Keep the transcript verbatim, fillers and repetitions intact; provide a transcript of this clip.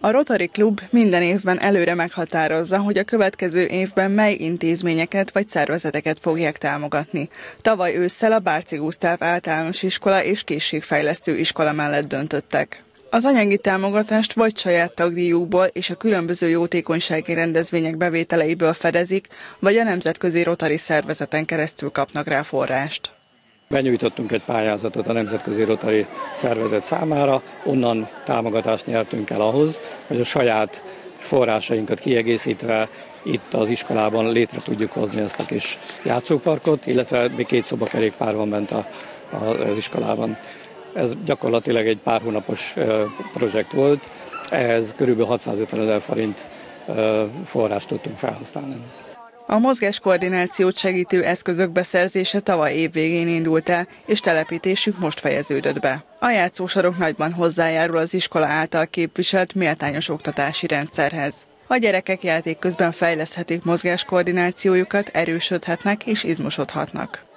A Rotary Klub minden évben előre meghatározza, hogy a következő évben mely intézményeket vagy szervezeteket fogják támogatni. Tavaly ősszel a Bárczy Gusztáv Általános Iskola és Készségfejlesztő Iskola mellett döntöttek. Az anyagi támogatást vagy saját tagdíjukból és a különböző jótékonysági rendezvények bevételeiből fedezik, vagy a nemzetközi Rotary szervezeten keresztül kapnak rá forrást. Benyújtottunk egy pályázatot a Nemzetközi Rotary Szervezet számára, onnan támogatást nyertünk el ahhoz, hogy a saját forrásainkat kiegészítve itt az iskolában létre tudjuk hozni ezt a kis játszóparkot, illetve még két szobakerékpár van bent a, a, az iskolában. Ez gyakorlatilag egy pár hónapos projekt volt, ehhez körülbelül hatszázötven ezer forint forrást tudtunk felhasználni. A mozgáskoordinációt segítő eszközök beszerzése tavaly év végén indult el, és telepítésük most fejeződött be. A játszósarok nagyban hozzájárul az iskola által képviselt méltányos oktatási rendszerhez. A gyerekek játék közben fejleszthetik mozgáskoordinációjukat, erősödhetnek és izmosodhatnak.